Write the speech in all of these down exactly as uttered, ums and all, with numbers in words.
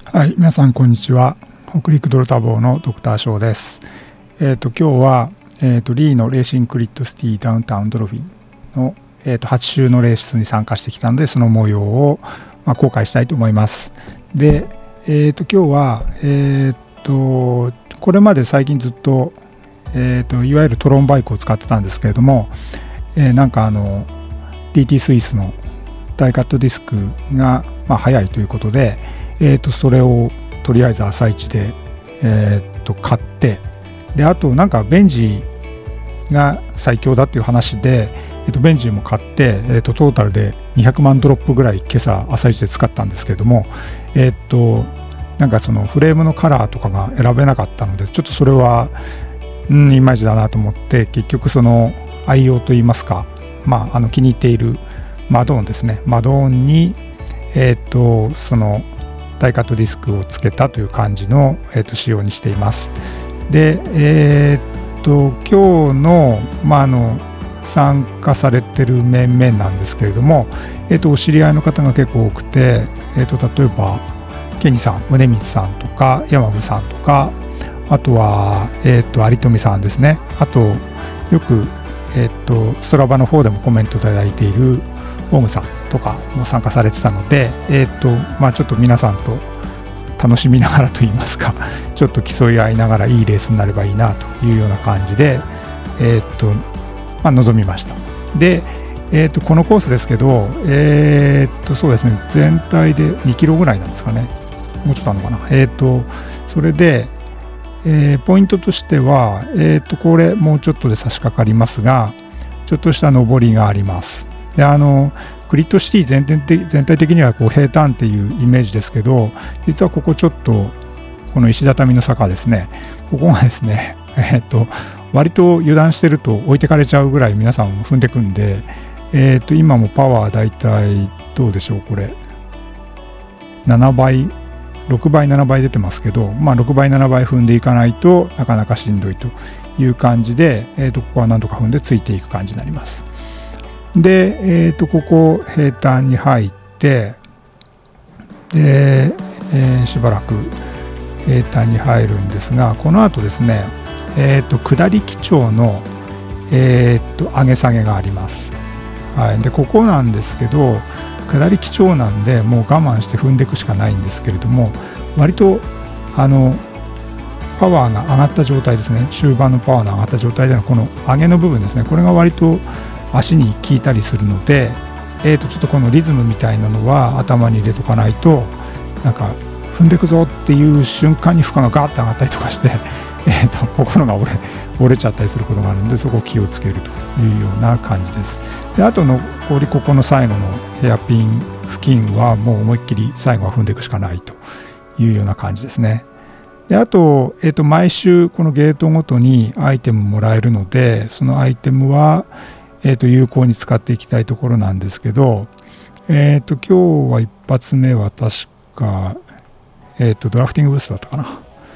はい、皆さんこんにちは。北陸ドルタボーのドクターショーです。えっ、と今日は、えー、とリーのレーシングクリットシティダウンタウンドルフィンの、えー、とはち週のレースに参加してきたので、その模様を、まあ、公開したいと思います。で、えっ、と今日はえっ、とこれまで最近ずっと、えー、といわゆるトロンバイクを使ってたんですけれども、えー、なんかあの ディーティー スイスのダイカットディスクが、まあ、速いということで、えー、とそれをとりあえず朝一で、えー、と買って、であとなんかベンジーが最強だっていう話で、えー、とベンジーも買って、えー、とトータルでにひゃくまんドロップぐらい今朝朝一で使ったんですけれども、えっ、となんかそのフレームのカラーとかが選べなかったので、ちょっとそれはうんいまいちだなと思って、結局その愛用といいますか、まああの気に入っているマドーンですね、マドーンにえっ、とそのダイカットディスクをつけたという感じの、えー、と仕様にしています。で、えー、っと今日の、まあ、あの参加されてる面々なんですけれども、えー、とお知り合いの方が結構多くて、えー、と例えばケニさん、宗光さんとか山部さんとか、あとは、えー、と有富さんですね。あとよく、えー、とストラバの方でもコメントいただいているオムさんとかも参加されてたので、えーとまあ、ちょっと皆さんと楽しみながらといいますか、ちょっと競い合いながらいいレースになればいいなというような感じで、えーとまあ、臨みました。で、えーとこのコースですけど、えーとそうですね、全体でにキロぐらいなんですかね、もうちょっとあるのかな。えーとそれで、えー、ポイントとしては、えーとこれもうちょっとで差し掛かりますが、ちょっとした上りがあります。であのクリットシティ全体的全体的にはこう平坦っていうイメージですけど、実はここちょっとこの石畳の坂ですね、ここがですね、えー、と割と油断してると置いてかれちゃうぐらい皆さん踏んでくんで、えー、と今もパワーだいたいどうでしょう、これななばいろくばいななばい出てますけど、まあ、ろくばいななばい踏んでいかないとなかなかしんどいという感じで、えー、とここはなんとか踏んでついていく感じになります。で、えー、とここ平坦に入って、で、えー、しばらく平坦に入るんですが、この後ですね、えー、と下り基調の、えー、と上げ下げがあります。はい、でここなんですけど、下り基調なんでもう我慢して踏んでいくしかないんですけれども、割とあのパワーが上がった状態ですね、終盤のパワーが上がった状態でのこの上げの部分ですね、これが割と足に効いたりするので、えー、とちょっとこのリズムみたいなのは頭に入れとかないと、なんか踏んでいくぞっていう瞬間に負荷がガーッと上がったりとかして、えー、と心が折れ折れちゃったりすることがあるので、そこを気をつけるというような感じです。であと残りここの最後のヘアピン付近はもう思いっきり最後は踏んでいくしかないというような感じですね。であと、えー、と毎週このゲートごとにアイテムもらえるので、そのアイテムはえー、と有効に使っていきたいところなんですけど、えー、と今日は一発目は確か、えー、とドラフティングブーストだったかな。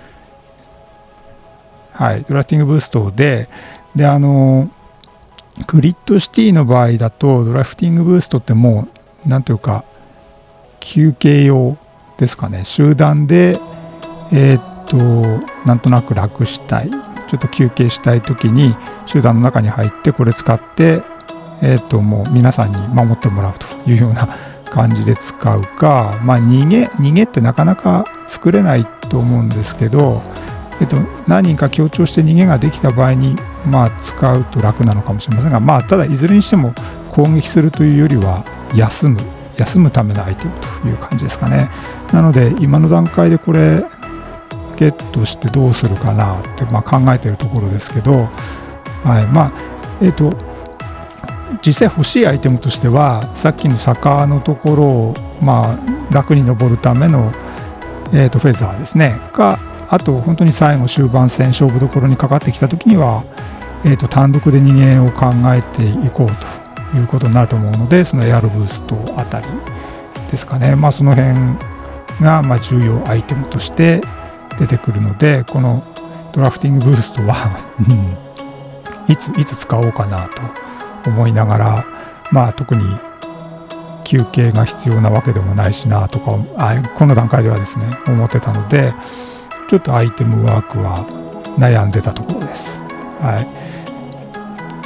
はい、ドラフティングブーストで、であのグリッドシティの場合だとドラフティングブーストってもうなんというか休憩用ですかね。集団でえっ、となんとなく楽したい、ちょっと休憩したい時に集団の中に入ってこれ使って、えー、ともう皆さんに守ってもらうというような感じで使うか、まあ、逃げ逃げってなかなか作れないと思うんですけど、えー、と何人か強調して逃げができた場合に、まあ、使うと楽なのかもしれませんが、まあ、ただいずれにしても攻撃するというよりは休む休むためのアイテムという感じですかね。なので今の段階でこれゲットしてどうするかなって、まあ、考えているところですけど、はい、まあえっ、ー、と実際欲しいアイテムとしては、さっきの坂のところを、まあ、楽に登るための、えー、とフェザーですねか、あと本当に最後終盤戦勝負どころにかかってきた時には、えー、と単独で逃げを考えていこうということになると思うので、そのエアロブーストあたりですかね、まあ、その辺がまあ重要アイテムとして出てくるので、このドラフティングブーストは、うん、いついつ使おうかなと思いながら、まあ特に休憩が必要なわけでもないしなとか、あこの段階ではですね思ってたので、ちょっとアイテムワークは悩んでたところです。はい、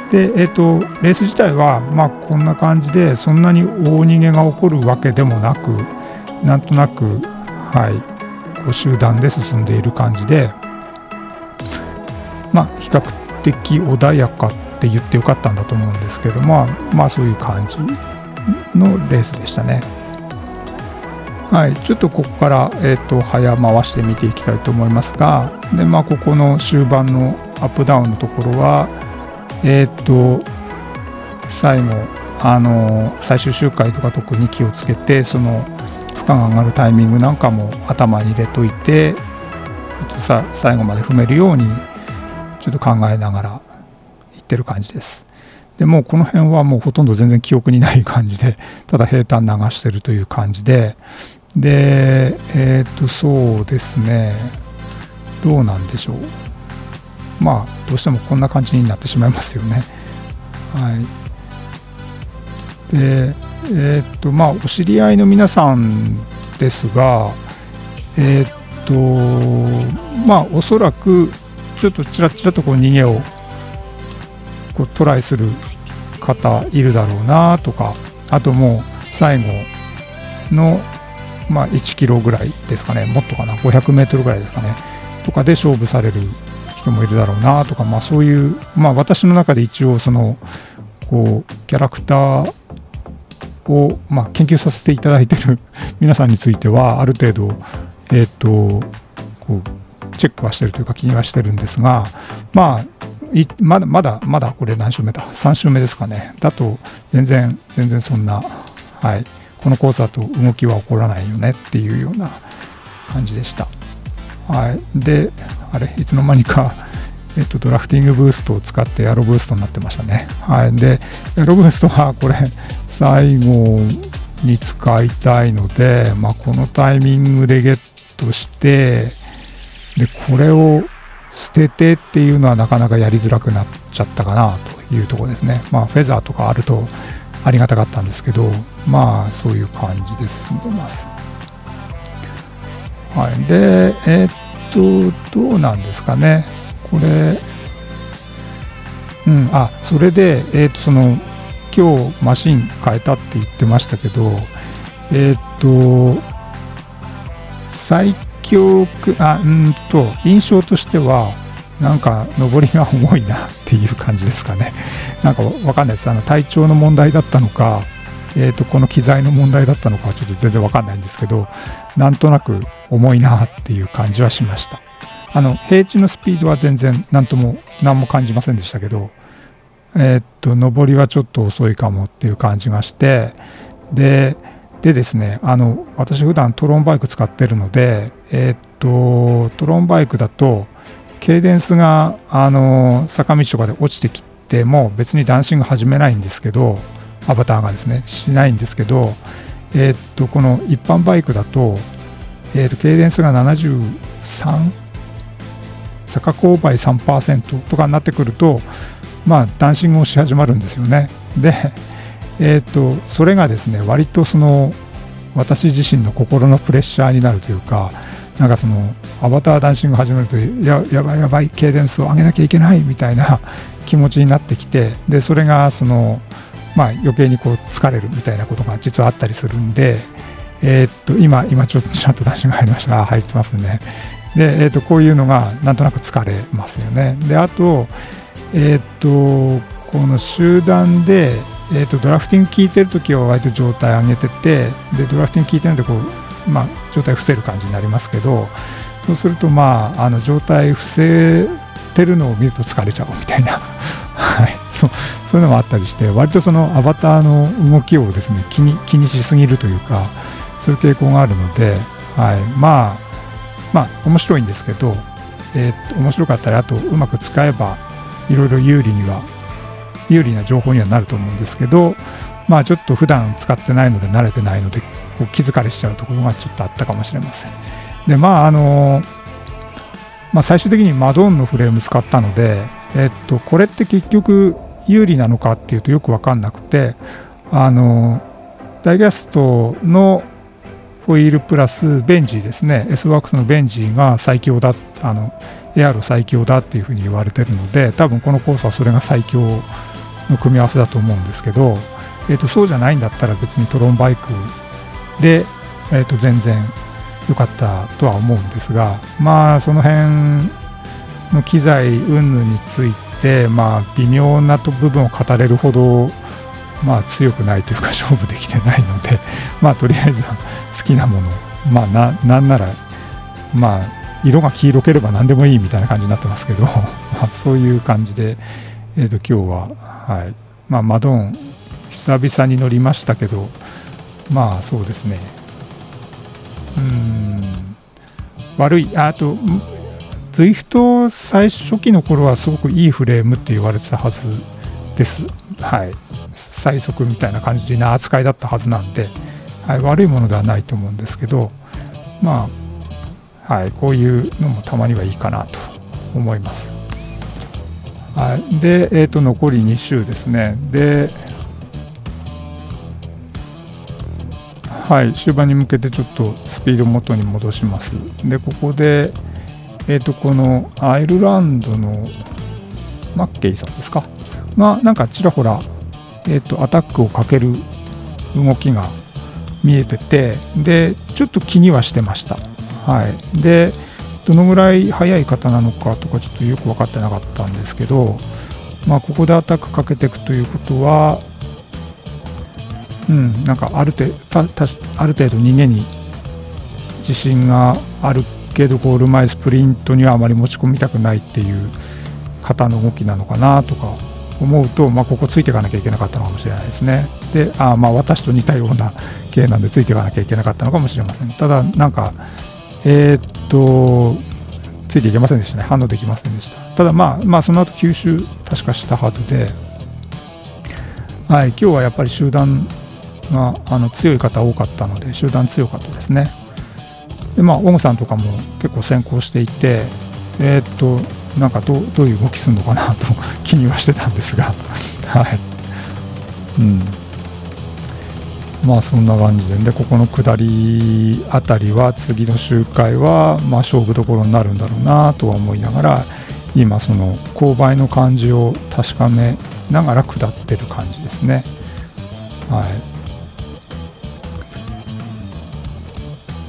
で、えーと、レース自体はまあこんな感じで、そんなに大逃げが起こるわけでもなく、なんとなく、はい、こう集団で進んでいる感じで、まあ比較的穏やかって言ってよかったんだと思うんですけども、まあそういう感じのレースでしたね。はい、ちょっとここから、えーと、早回しで見ていきたいと思いますが、で、まあ、ここの終盤のアップダウンのところは、えっと、最後、あの、最終周回とか特に気をつけて、その、負荷が上がるタイミングなんかも頭に入れといて、さ最後まで踏めるように、ちょっと考えながらいってる感じです。でもうこの辺はもうほとんど全然記憶にない感じで、ただ平坦流してるという感じで、で、えっと、そうですね、どうなんでしょう。まあ、どうしてもこんな感じになってしまいますよね。はい。で、えっと、まあ、お知り合いの皆さんですが、えっと、まあ、おそらく、ちょっとちらちらとこう逃げをこうトライする方いるだろうなとか、あともう最後の、まあ、いちキロぐらいですかね、もっとかな、ごひゃくメートルぐらいですかね、とかで勝負される人もいるだろうなとか、まあ、そういう、まあ、私の中で一応そのこうキャラクターを、まあ、研究させていただいている皆さんについてはある程度、えー、とこうチェックはしてるというか気にはしてるんですが、まあいまだまだまだこれ何週目ださん週目ですかね、だと全然全然そんな、はい、このコースだと動きは起こらないよねっていうような感じでした。はい、であれいつの間にか、えっと、ドラフティングブーストを使ってエアロブーストになってましたね。はい、でエアロブーストはこれ最後に使いたいので、まあ、このタイミングでゲットしてでこれを捨ててっていうのはなかなかやりづらくなっちゃったかなというところですね。まあフェザーとかあるとありがたかったんですけど、まあそういう感じで進んでます。はい、でえー、っとどうなんですかねこれ、うんあそれでえー、っとその今日マシン変えたって言ってましたけど、えー、っと最強あうんと印象としてはなんか上りが重いなっていう感じですかね。なんかわかんないです。あの体調の問題だったのか、えーとこの機材の問題だったのかはちょっと全然わかんないんですけど、なんとなく重いなっていう感じはしました。あの平地のスピードは全然なんとも何も感じませんでしたけど、えっと上りはちょっと遅いかもっていう感じがして、ででですね、あの私普段トロンバイク使ってるので、えー、っとトロンバイクだとケイデンスがあの坂道とかで落ちてきても別にダンシング始めないんですけど、アバターがですねしないんですけど、えー、っとこの一般バイクだと、えー、っとケイデンスがななじゅうさん、坂勾配 さんパーセント とかになってくると、まあダンシングをし始まるんですよね。でえー、とそれがですね割とその私自身の心のプレッシャーになるというか、なんかそのアバターダンシング始めるとややばいやばいケイデンスを上げなきゃいけないみたいな気持ちになってきて、でそれがその、まあ、余計にこう疲れるみたいなことが実はあったりするんで、えー、っと今今ちょっとちゃんとダンシング入りましたが入ってますね。で、えー、とこういうのがなんとなく疲れますよね。であと,、えー、とこの集団でえー、とドラフティング効いてるときは割と状態上げてて、でドラフティング効いてるのでこう、まあ、状態伏せる感じになりますけど、そうすると、まあ、あの状態伏せてるのを見ると疲れちゃうみたいな、はい、そう、そういうのもあったりして、割とそのアバターの動きをですね気に、気にしすぎるというか、そういう傾向があるので、はい、まあまあ面白いんですけど、えー、と面白かったり、あとうまく使えばいろいろ有利には有利な情報にはなると思うんですけど、まあちょっと普段使ってないので慣れてないのでこう気疲れしちゃうところがちょっとあったかもしれません。でまああのまあ最終的にマドンのフレーム使ったので、えっとこれって結局有利なのかっていうとよく分かんなくて、あのダイキャストのホイールプラスベンジーですね、 エスワークスのベンジーが最強だ、あのエアロ最強だっていうふうに言われてるので、多分このコースはそれが最強の組み合わせだと思うんですけど、えー、とそうじゃないんだったら別にトロンバイクで、えー、と全然良かったとは思うんですが、まあその辺の機材云々について、まあ微妙な部分を語れるほどまあ強くないというか勝負できてないので、まあとりあえずは好きなもの、まあ な, なんならまあ色が黄色ければ何でもいいみたいな感じになってますけど、まあ、そういう感じで、えー、と今日は、はい、まあマドン久々に乗りましたけど、まあそうですね、うーん悪い、あと Zwift 最初期の頃はすごくいいフレームって言われてたはずです。はい、最速みたいな感じな扱いだったはずなんで、はい、悪いものではないと思うんですけど、まあ、はい、こういうのもたまにはいいかなと思います。はい、で、えーと、残りに週ですね。で、はい、終盤に向けてちょっとスピード元に戻します。で、ここで、えーと、このアイルランドのマッケイさんですかが、なんかちらほら、えーと、アタックをかける動きが見えてて、で、ちょっと気にはしてました。はい。で、どのぐらい速い方なのかとかちょっとよく分かってなかったんですけど、まあ、ここでアタックかけていくということは、うん、なんかある程度、たたある程度逃げに自信があるけど、ゴール前スプリントにはあまり持ち込みたくないっていう方の動きなのかなとか思うと、まあ、ここついていかなきゃいけなかったのかもしれないですね。で、あまあ私と似たような系なんでついていかなきゃいけなかったのかもしれません。ただ、なんか、えー、っと、ついていけませんでしたね。反応できませんでした。ただ、まあ、まあ、その後吸収、確かしたはずで、はい、今日はやっぱり集団があの強い方多かったので、集団強かったですね。で、まあ、オグさんとかも結構先行していて、えー、っと、なんかどう、どういう動きするのかなと気にはしてたんですが、はい。うん。まあそんな感じで、でここの下りあたりは次の周回はまあ勝負どころになるんだろうなとは思いながら、今その勾配の感じを確かめながら下ってる感じですね。はい。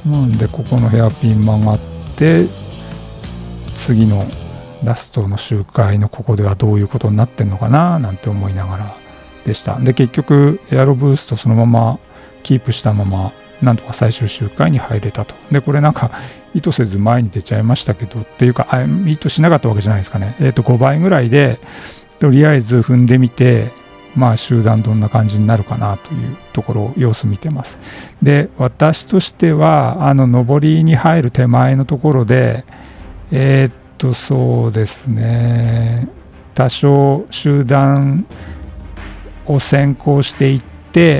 なんでここのヘアピン曲がって次のラストの周回のここではどういうことになってんのかななんて思いながらでした。で結局エアロブーストそのままキープしたままなんとか最終周回に入れたと。でこれなんか意図せず前に出ちゃいましたけどっていうかあ意図しなかったわけじゃないですかね。えっとごばいぐらいでとりあえず踏んでみて、まあ集団どんな感じになるかなというところを様子見てます。で私としてはあの上りに入る手前のところでえー、っとそうですね、多少集団を先行していって、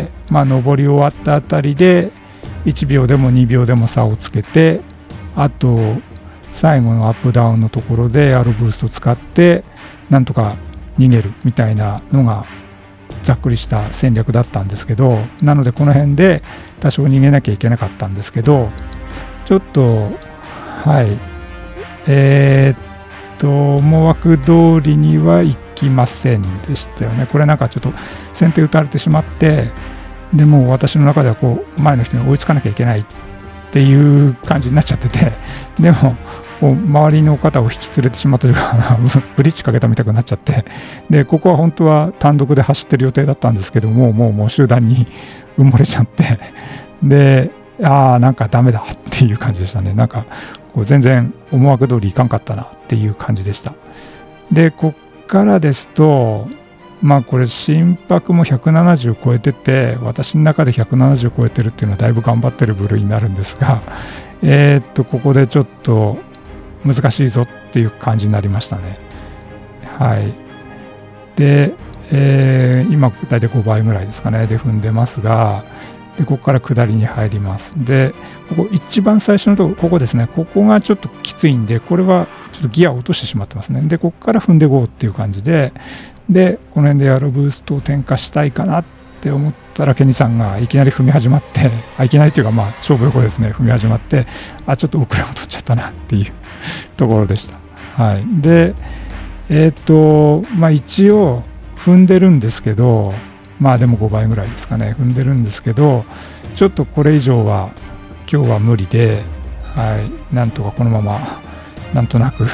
まあ、上り終わったあたりでいちびょうでもにびょうでも差をつけて、あと最後のアップダウンのところでエアロブーストを使ってなんとか逃げるみたいなのがざっくりした戦略だったんですけど、なのでこの辺で多少逃げなきゃいけなかったんですけど、ちょっとはいえー、っと思惑通りにはいきませんでしたよね。これなんかちょっと先手打たれてしまって、でもう私の中ではこう前の人に追いつかなきゃいけないっていう感じになっちゃってて、でもこう周りの方を引き連れてしまったというかブリッジかけたみたくなっちゃって、でここは本当は単独で走ってる予定だったんですけども、もうもう集団に埋もれちゃって、でああなんかダメだっていう感じでしたね。なんかこう全然思惑通りいかんかったなっていう感じでした。でこっからですと、まあこれ心拍もひゃくななじゅう超えてて、私の中でひゃくななじゅう超えてるっていうのはだいぶ頑張ってる部類になるんですが、えー、っとここでちょっと難しいぞっていう感じになりましたね。はい。で、えー、今大体ごばいぐらいですかねで踏んでますが、でここから下りに入ります。でここ一番最初のところ、ここですね、ここがちょっときついんで、これはちょっとギアを落としてしまってますね。でここから踏んでいこうっていう感じで、でこの辺でエアロブーストを点火したいかなって思ったらケニーさんがいきなり踏み始まってあいきなりというかまあ勝負どころですね、踏み始まってあちょっと遅れを取っちゃったなっていうところでした。はい、でえっ、ー、とまあ一応踏んでるんですけど、まあでもごばいぐらいですかね、踏んでるんですけど、ちょっとこれ以上は今日は無理で、はい、なんとかこのままなんとなく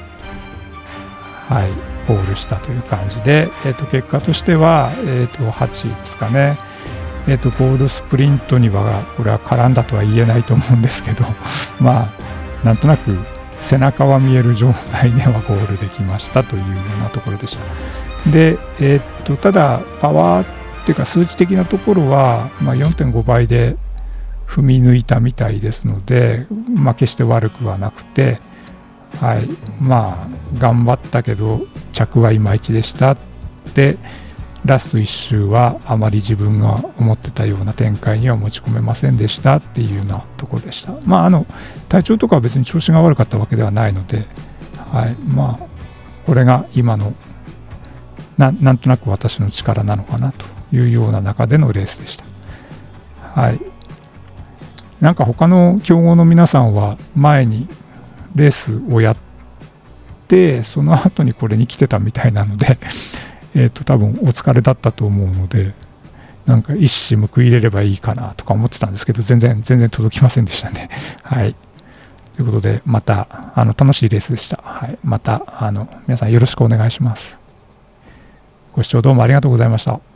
はいゴールしたという感じで、えー、と結果としては、えー、とはちいですかね。えー、とゴールドスプリントにはこれは絡んだとは言えないと思うんですけどまあなんとなく背中は見える状態ではゴールできましたというようなところでした。で、えー、とただパワーっていうか数値的なところは、まあ、よんてんごばいで踏み抜いたみたいですので、まあ、決して悪くはなくて、はい、まあ頑張ったけど着はいまいちでしたで、ラストいっ周はあまり自分が思ってたような展開には持ち込めませんでしたっていうようなところでした。まああの体調とかは別に調子が悪かったわけではないので、はい、まあこれが今の な, なんとなく私の力なのかなというような中でのレースでした。はい、なんか他の強豪の皆さんは前にレースをやってその後にこれに来てたみたいなのでえと多分お疲れだったと思うので、なんか一矢報いれればいいかなとか思ってたんですけど、全然全然届きませんでしたね。はい、ということでまたあの楽しいレースでした。はい、またあの皆さんよろしくお願いします。ご視聴どうもありがとうございました。